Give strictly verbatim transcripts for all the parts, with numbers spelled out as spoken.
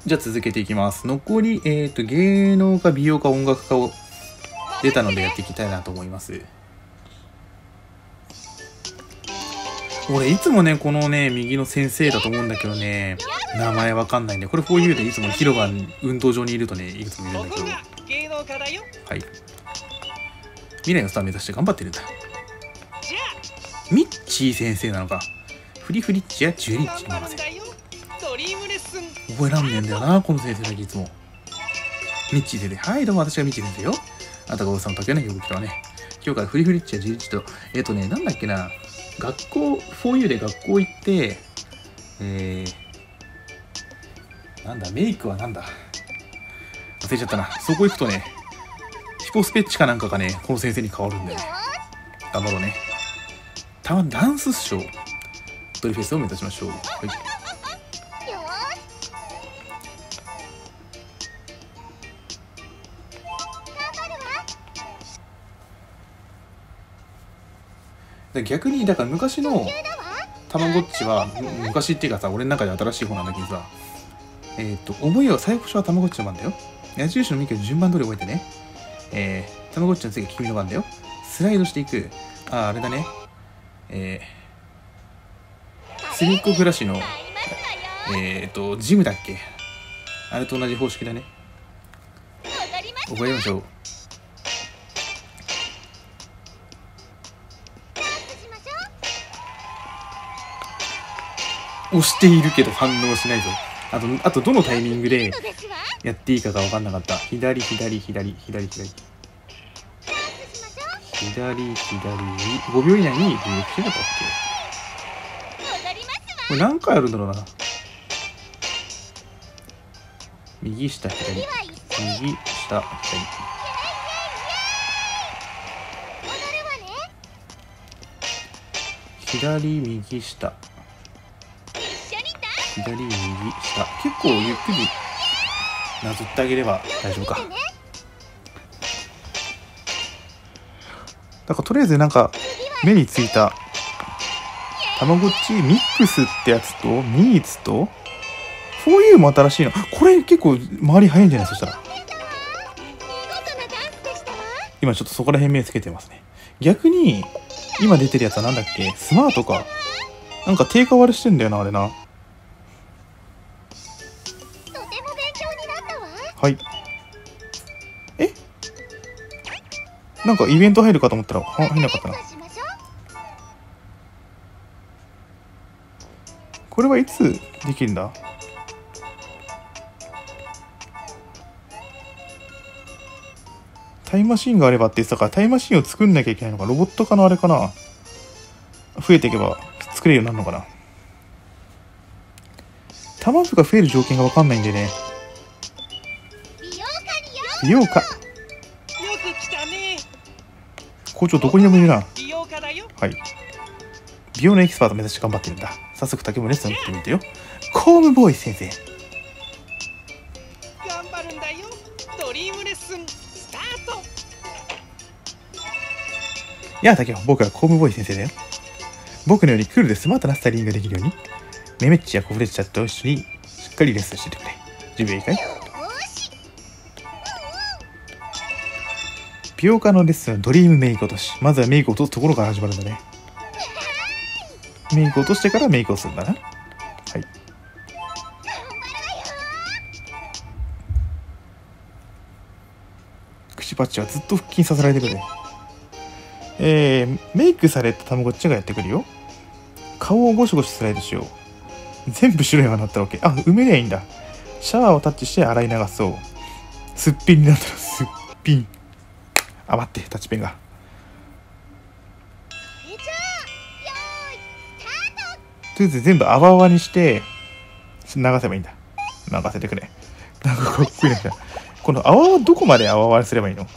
じゃあ続けていきます。残り、えっと、芸能か美容か音楽かを出たのでやっていきたいなと思います。俺いつもね、このね、右の先生だと思うんだけどね、名前わかんないんで、これ フォーユー でいつも広場運動場にいるとね、いつもいるんだけど。はい。未来のスター目指して頑張ってるんだ。ミッチー先生なのか。フリフリッチやジュリッチに任せ。覚えらんねえんだよな、この先生だけいつも。ミッチー先生。はい、どうも私がミッチー先生よ。あなたがおさんの竹内呼ぶ人はね。今日からフリフリッチやジュリッチと、えっとね、なんだっけな。学校、フォーユー で学校行って、えー、なんだ、メイクはなんだ。忘れちゃったな。そこ行くとね、ヒポスペッチかなんかがね、この先生に変わるんだよね。頑張ろうね。たまにダンスショー、ドリフェスを目指しましょう。はい。逆にだから昔のたまごっちは昔っていうかさ、俺の中で新しい方なんだけどさ、えっと思いは最初はたまごっちの番だよ。矢印の右から順番通り覚えてね。えー、たまごっちの次は君の番だよ。スライドしていく。ああ、あれだね。えー、スリッコフラッシュのえっとジムだっけ、あれと同じ方式だね。覚えましょう。押しているけど反応しないぞ。あと、あとどのタイミングでやっていいかが分かんなかった。左、左、左、左、左。左、左、ごびょう以内に入力しなかったっけ？これ何回あるんだろうな。右下、左。右下、左。左、右下。左右下。結構ゆっくりなぞってあげれば大丈夫か。だからとりあえずなんか目についたたまごっちミックスってやつとミーツと フォーユー も新しいの。これ結構周り早いんじゃない？そしたら今ちょっとそこら辺目つけてますね。逆に今出てるやつはなんだっけ、スマートか。なんか低下割れしてんだよなあれな。はい。え？なんかイベント入るかと思ったら入んなかったな。これはいつできるんだ？タイムマシンがあればって言ってたから、タイムマシンを作んなきゃいけないのか。ロボット化のあれかな。増えていけば作れるようになるのかな。卵が増える条件が分かんないんでね。美容家。校長どこにでもいるな。はい。美容のエキスパート目指して頑張ってるんだ。早速竹もレッスン受けてみてよ。コームボーイ先生。 頑張るんだよ。ドリームレッスンスタート。 やあ竹も、僕はコームボーイ先生だよ。僕のようにクールでスマートなスタイリングができるように、メメッチやコフレッチャと一緒にしっかりレッスンしててくれ。準備はいいかい？美容家のレッスンはドリームメイク落とし。まずはメイクを落とすところから始まるんだね。メイクを落としてからメイクをするんだな。はい。口パッチはずっと腹筋させられてくれ。えー、メイクされたたまごっちがやってくるよ。顔をゴシゴシスライドしよう。全部白いがなったら OK。あ、埋めりゃいいんだ。シャワーをタッチして洗い流そう。すっぴんになったらすっぴん。あ、待って、タッチペンが。とりあえず全部泡泡にして流せばいいんだ。流せてくれ。なんかかっこいいな。この泡はどこまで泡泡にすればいいの？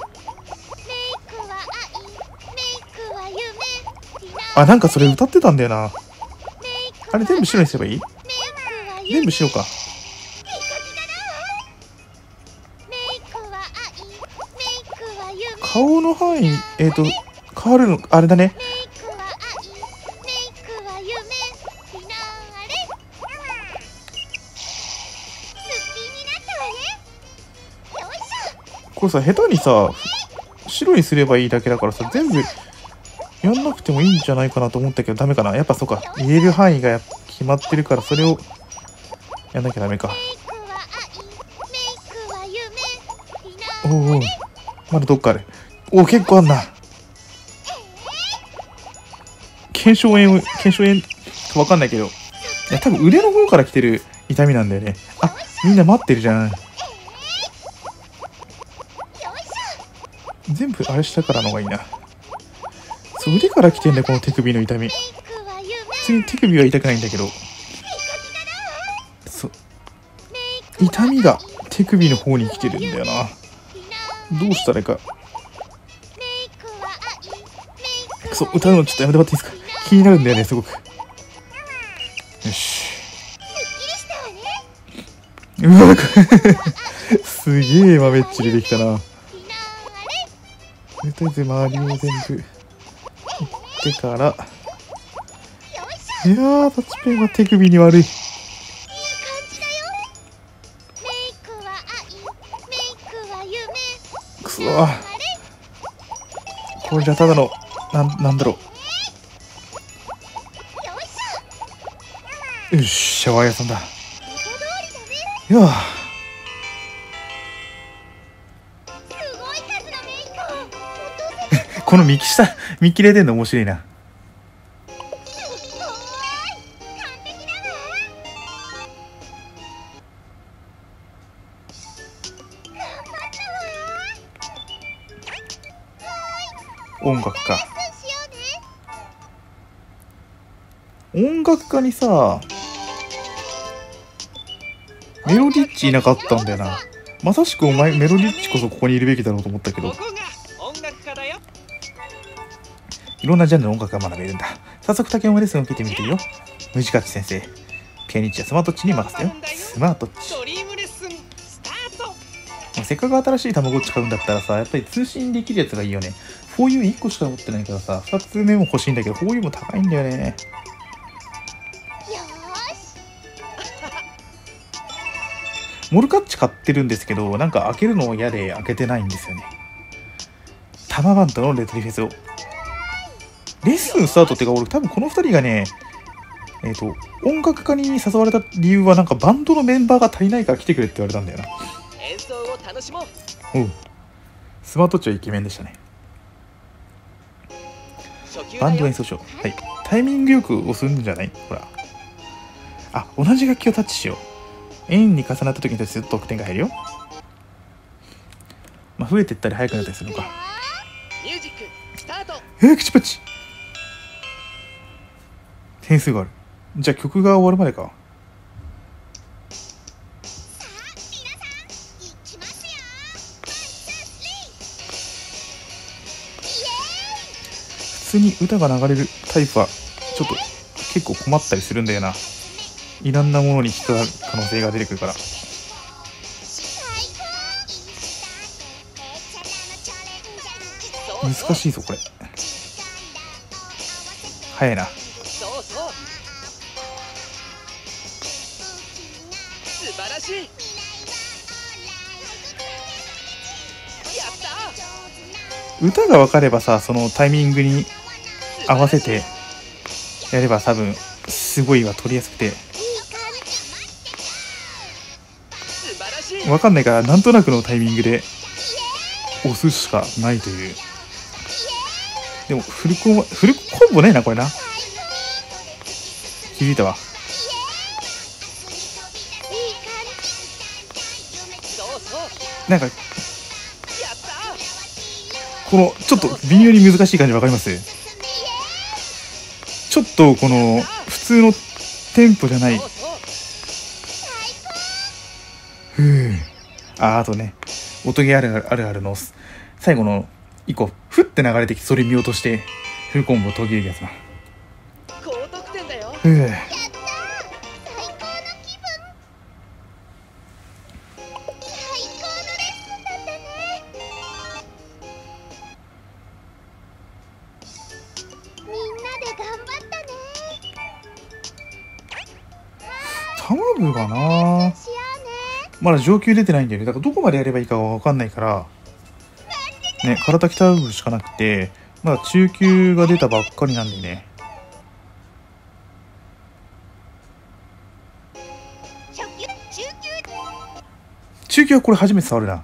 あ、なんかそれ歌ってたんだよな。あれ全部白にすればいい？全部白か。顔の範囲、えっと、変わるの、あれだね。 これさ、下手にさ白にすればいいだけだからさ、全部やんなくてもいいんじゃないかなと思ったけど、ダメかな。やっぱそうか、言える範囲がやっぱ決まってるから、それをやんなきゃダメか。おうおう、まだどっかある。おお、結構あんな。腱鞘炎、腱鞘炎かわかんないけど、いや多分腕の方から来てる痛みなんだよね。あ、みんな待ってるじゃん。全部あれしたからの方がいいな。そう、腕から来てんだよ、この手首の痛み。普通に手首は痛くないんだけど、そう、痛みが手首の方に来てるんだよな。どうしたらいいか。くそ、歌うのちょっとやめてもらっていいですか。気になるんだよね、すごく。よし。うわ、すげえ豆っち出てきたな。とりあえず周りを全部いってから、いやー、タッチペンは手首に悪い。くそー、これじゃただのなん、なんだろう。よし、シャワー屋さんだ。いやー、この見切した見切れてんの面白いな。音楽か。音楽家にさ、メロディッチいなかったんだよな。まさしくお前メロディッチこそここにいるべきだろうと思ったけど、いろんなジャンルの音楽が学べるんだ。早速竹山レッスンを受けてみていいよ。ムジカッチ先生、ピアニッチやスマートッチに任せたよ。スマートッチ。せっかく新しいたまごっち買うんだったらさ、やっぱり通信できるやつがいいよね。フォーユーいっこしか持ってないからさ、ふたつめも欲しいんだけど、フォーユーも高いんだよね。モルカッチ買ってるんですけど、なんか開けるの嫌で開けてないんですよね。タマバンドのレトリフェスを。レッスンスタートってか、俺多分このふたりがね、えっと、音楽家に誘われた理由はなんかバンドのメンバーが足りないから来てくれって言われたんだよな。 演奏を楽しもう。 おう。スマートッチはイケメンでしたね。バンド演奏しよう。はい。タイミングよく押すんじゃない？ほら。あ、同じ楽器をタッチしよう。円に重なった時に対して得点が入るよ。まあ、増えてったり速くなったりするのか。 ミュージックスタート。 えー、口パチ。点数がある。じゃあ曲が終わるまでか。普通に歌が流れるタイプはちょっと結構困ったりするんだよな。いろんなものに引っかかる可能性が出てくるから。難しいぞこれ。早いな。 そうそう。素晴らしい。やった。 歌が分かればさ、そのタイミングに合わせてやれば多分すごいは取りやすくて、分かんないからなんとなくのタイミングで押すしかないという。でもフルコンフルコンボねえなこれな。気づいたわ。なんかこのちょっと微妙に難しい感じ分かります？ちょっとこの普通のテンポじゃない。ふう。あ、あとね、音ゲーあるあるあるの最後の一個ふって流れてきてそれ見落としてフルコンボ途切れるやつな。 高得点だよ。 ふう。タマブがなまだ上級出てないんだよね。だからどこまでやればいいかわかんないから、 ね、体鍛えるしかなくて、まだ中級が出たばっかりなんでね。中級はこれ初めて触るな。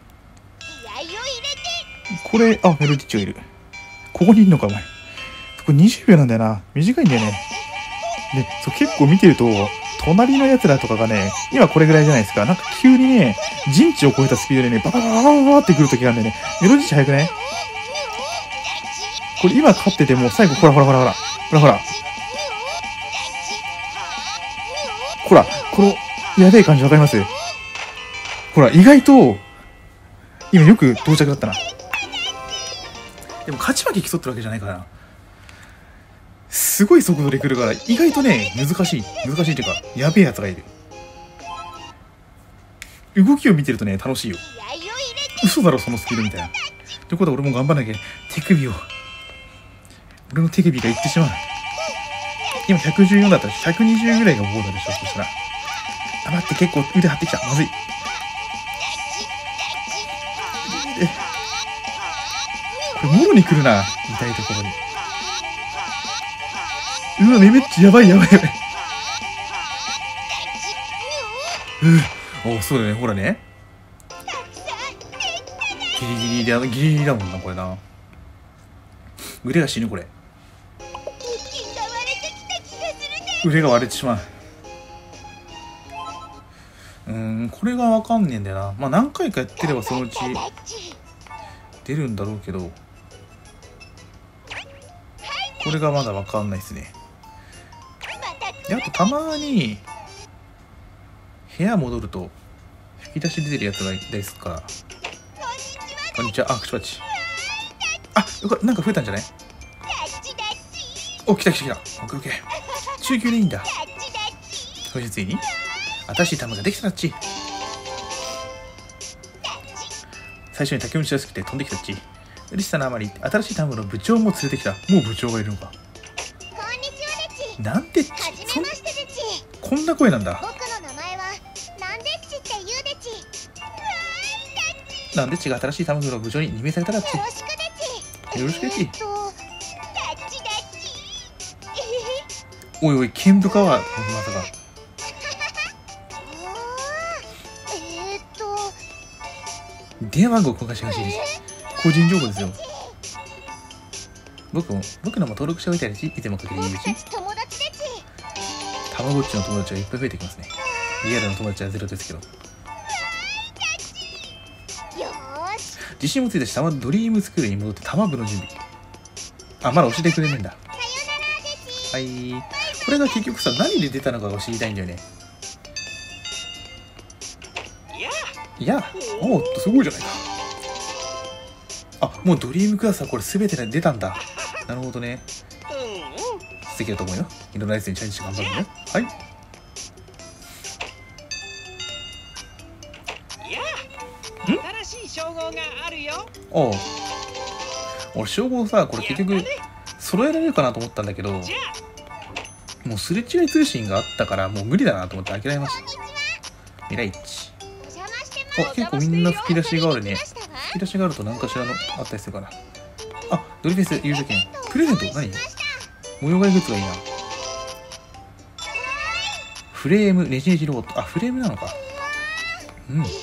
これ、あ、メロディッチがいる。ここにいるのか、お前。これにじゅうびょうなんだよな。短いんだよね。で、そう結構見てると、隣のやつらとかがね、今これぐらいじゃないですか。なんか急にね、人知を超えたスピードでね、バババババババってくるときがあるんだよね。メロディッチ速くない？これ今勝ってても、最後、ほらほらほらほら。ほらほら。ほら、この、やべえ感じわかります？ほら、意外と、今よく到着だったな。でも勝ち負け競ってるわけじゃないからな。すごい速度で来るから、意外とね、難しい。難しいっていうか、やべえやつがいる。動きを見てるとね、楽しいよ。嘘だろ、そのスピードみたいな。ってことは俺も頑張んなきゃ。手首を。俺の手首がいってしまう。今ひゃくじゅうよんだったらひゃくにじゅうぐらいがゴールでしょ、そしたら。あ、待って、結構腕張ってきた。まずい。え、これ、もろに来るな。痛いところに。うわ、めめっちゃやばいやばいやばい。うお、そうだね、ほらね。ギリギリで、ギリギリだもんな、これな。腕が死ぬ、これ。腕が割れてしまう。うーん、これがわかんねえんだよな。まあ何回かやってればそのうち出るんだろうけど、これがまだわかんないですね。で、あとたまに部屋戻ると吹き出し出てるやつがいたりするから。こんにちは。あ、口パチ。あ、よかった。なんか増えたんじゃない？お、来た来た来た。オッケーオッケー。中級でいいんだ。そしてついに新しい玉ができたっち。最初に竹打ちやすくて飛んできたっち。嬉しさのあまり新しい玉の部長も連れてきた。もう部長がいるのか。なんてっち。そんこんな声なんだ。 僕の名前はなんでっちって言うでち。 なんでっちが新しい玉の部長に任命されたらっち。 よろしくでち。 よろしくでち。 えーっとダッチダッチ。 おいおい、剣部かはまさか。 えーっと電話番号交換してほしいです。個人情報ですよ。僕も、僕のも登録しておいてあるし、いつもかけていいし。 僕たち友達でち。 たまごっちの友達がいっぱい増えてきますね。リアルの友達はゼロですけど。 よーし。 自信もついたし、たまドリームスクールに戻って玉部の準備。あ、まだ教えてくれねえんだ。 さよならでち。 はい。これが結局さ、何で出たのかが知りたいんだよね。いや、おおっと、すごいじゃないか。あ、もうドリームクラスはこれ全てで出たんだ。なるほどね。素敵だと思うよ。いろんなやつにチャレンジして頑張るね。はい。 新しい称号があるよ。 おう。俺、称号さ、これ結局、揃えられるかなと思ったんだけど、もうすれ違い通信があったから、もう無理だなと思って諦めました。ミライチ。 お邪魔してます。 お、結構みんな吹き出しがあるね。吹き出しがあると何かしらのあったりするかな。あ、ドリフェス優勝券。プレゼント何？模様替えグッズがいいな。フレーム、ネジネジロボット。あ、フレームなのか。うん。ちょ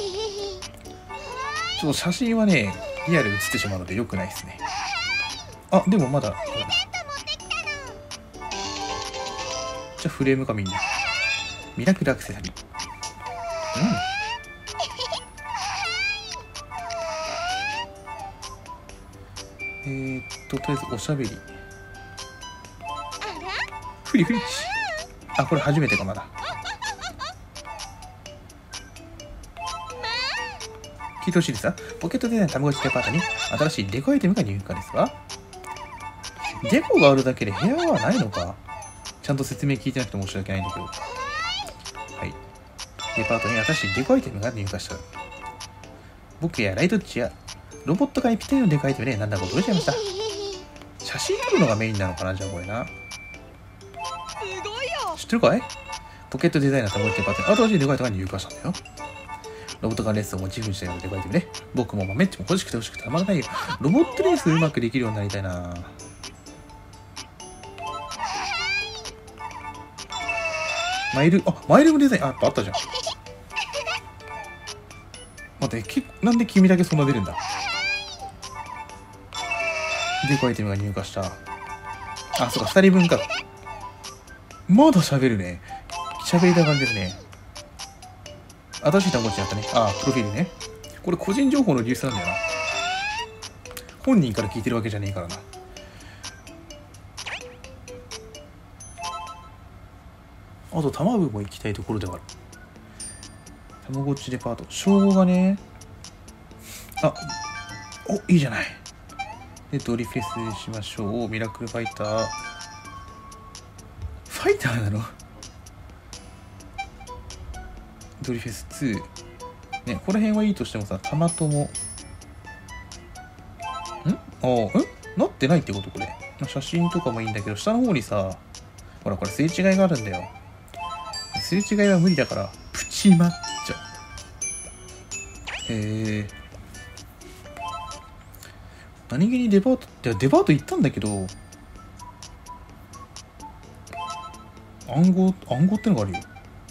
っと写真はね、リアル写ってしまうので良くないですね。あ、でもまだ。じゃあフレームかみんな。ミラクルアクセサリー。うん。えー、っと、とりあえずおしゃべり。フリフリッチ。あ、これ初めてかまだ。聞いてほしいですか？ポケットデザインたまごっちデパートに新しいデコアイテムが入荷ですわ。デコがあるだけで部屋はないのか？ちゃんと説明聞いてなくて申し訳ないんだけど。はい。デパートに新しいデコアイテムが入荷した。僕やライトッチやロボット界ぴったりのデコアイテムでなんだか驚いちゃいました。写真撮るのがメインなのかな？じゃあこれな。 すごいよ。 知ってるかい？ポケットデザイナーたまごっちデパートに新しいデコアイテムが入荷したんだよ。 ロボットガンレースをモチーフにしたようで書いてるね。僕も豆っちも欲しくて欲しくてたまらないよ。ロボットレースうまくできるようになりたいな。マイル、あ、マイルムデザイン、あ、やっぱあったじゃん。待って、けなんで君だけそんな出るんだ。でかアイテムが入荷した。あ、そうか、ふたりぶんか。まだ喋るね。喋りたがりですね。新しい単語値やったね。あ、プロフィールね。これ個人情報の流出なんだよな。本人から聞いてるわけじゃねえからな。あと、玉部も行きたいところではある。たまごっちデパート。称号がね。あ、お、いいじゃない。で、ドリフェスしましょう。ミラクルファイター。ファイターなの？ドリフェスツー。ね、この辺はいいとしてもさ、たまとも。ん？ああ、ん？なってないってことこれ。写真とかもいいんだけど、下の方にさ、ほら、これすれ違いがあるんだよ。すれ違いは無理だから、プチ抹茶。へえ。何気にデパート、いや、デパート行ったんだけど、暗号、暗号ってのがあるよ。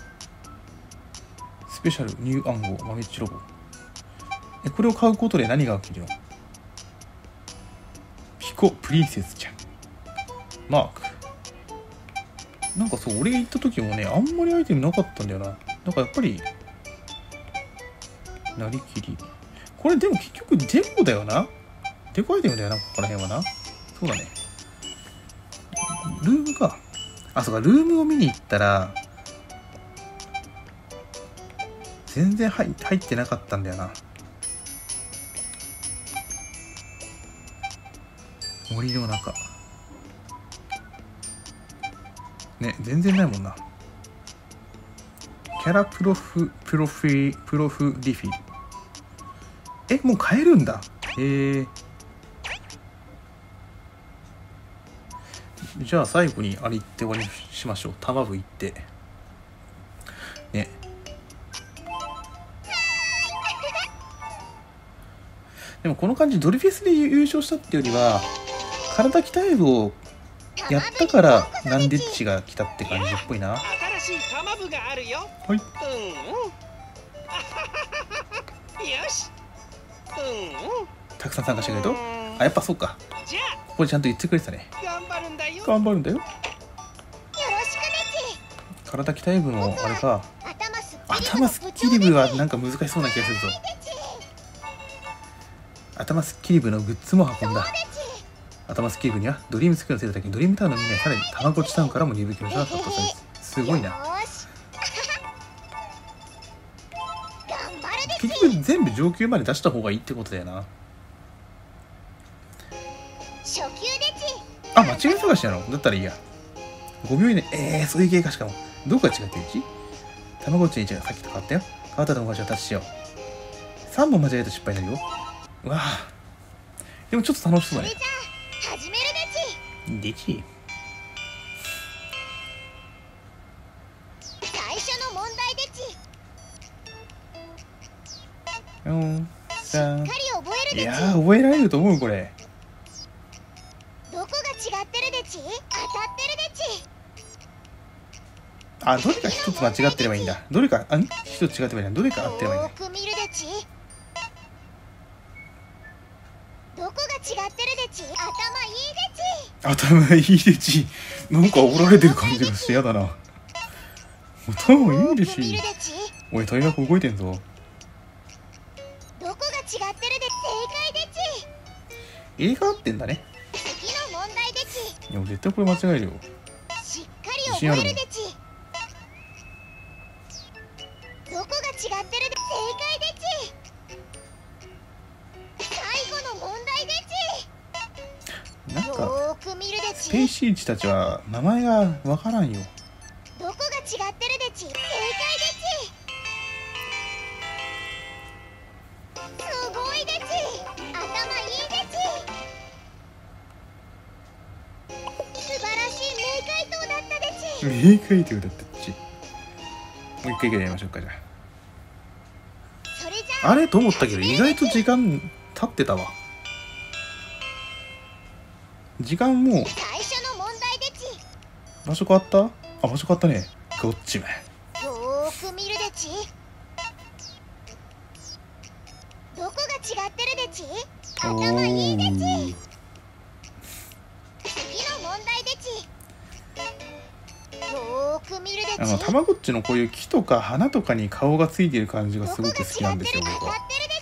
スペシャル、ニュー暗号、豆っちロボ。え、これを買うことで何が起きるの？ピコ、プリンセスちゃん。マーク。なんかそう、俺が行った時もね、あんまりアイテムなかったんだよな。なんかやっぱり、なりきり。これでも結局デコだよな。デコアイテムだよな、ここら辺はな。そうだね。ルームか。あ、そうか、ルームを見に行ったら、全然入入ってなかったんだよな。森の中。ね、全然ないもんな。キャラプロフ、プロフィ、プロフリフィル。え、もう買えるんだ。へえ。じゃあ最後にあれ行って終わりにしましょう。玉部行って。ね。でもこの感じドリフェスで優勝したってよりは、体鍛え部をやったからナンデッチが来たって感じっぽいな。 新しい玉部があるよ。 はい。 うんうん。よし。うんうん。 たくさん参加してくれると、あ、やっぱそうか。 じゃあここでちゃんと言ってくれてたね。 頑張るんだよ。 頑張るんだよ。 よろしくね体鍛え部のあれか。 ち。 頭スッキリ部はなんか難しそうな気がするぞ。頭スッキリ部のグッズも運んだ。頭スッキリ部にはドリームスクールの生徒だけにドリームタウンのみんなにさらにたまごっちタウンからも入部希望者が殺到される。すごいな。 よーし頑張るで結局全部上級まで出した方がいいってことだよな。 初級でち。 あ、間違い探しなのだったらいいや。ごびょう以内。えー、そういう系か。しかもどこが違ってるちたまごっちの位置がさっきと変わったよ。変わったたまごっちをタッチしよう。さんぼん間違えると失敗になるよ。うわあ、でもちょっと楽しそうだね。 それじゃあ始めるでち。 でち最初の問題でち。 うんしさっかり覚えるでち。 いやー、覚えられると思うこれ。 どこが違ってるでち。当たってるでち。 あ、どれか一つ間違ってればいいんだ。どれか、あん一つ違ってればいいんだ。どれか合ってればいいんだ。 よーく見るでち。どこが違ってるでち。頭いいでち。 頭いいでち。なんか怒られてる感じがしてやだな。頭いいでよーく見るち。 でち。 おい、大学動いてんぞ。 どこが違ってるで正解でち。 映画合ってんだね。 次の問題でち。 いや、絶対これ間違えるよ。 しっかり覚えるでち。どこが違ってるで正解でち。最後の問題でち。 なんか、 よーく見るでち。 スペーシーチたちは名前がわからんよ。 どこが違ってるでち。正解でち。すごいでち。頭いいでち。素晴らしい名回答だったでち。 名回答だったっち。もう一回ぐらいやりましょうか、じゃあ。 それあれと思ったけど意外と時間経ってたわ。時間もう最初の問題でち。 場所変わった？あ、場所変わったね。こっちめ。 よーく見るでち。どこが違ってるでち。 お頭いいでち。 ー。 次の問題でち。よーく見るでち。 あのたまごっちのこういう木とか花とかに顔がついてる感じがすごく好きなんですよ、僕は。 当たってる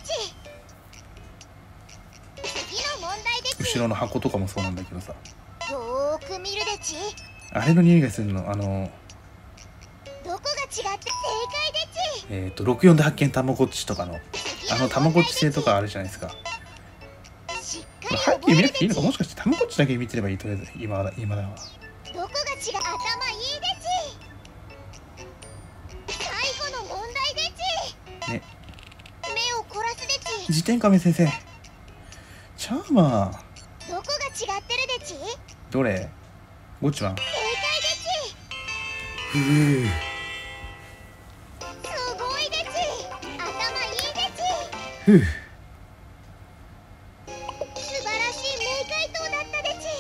でち。次の問題でち。 後ろの箱とかもそうなんだけどさ、 よーく見るでち。 あれの匂いがするの。あのどこが違って正解でち。 えっ、ー、とろくよんで発見たまごっちとかのあのたまごっち製とかあるじゃないですか。 しっこれかり背景見なくていいのか、 覚えるでち。 もしかしてたまごっちだけ見てればいい、とりあえず今だ今だわ。 どこが違う。頭いいでち。最後の問題でち。 ね、 目を凝らすでち。 辞典仮面先生、チャーマーどこが違ってるでち。 どれ？ごっちは正解でふう。 ち。すごいでち。頭いいでち。 ふう。 素晴らしい名回答だったでち。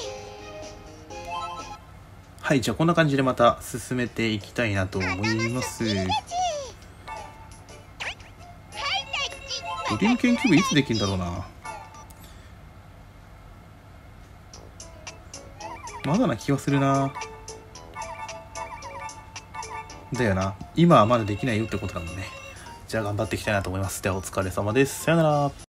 はい、じゃあこんな感じでまた進めていきたいなと思います。 頭すぎるでち。はいドリーム研究部いつできるんだろうな。まだな気はするな。だよな、今はまだできないよってことだもんね。じゃあ頑張っていきたいなと思います。ではお疲れ様です。さよなら。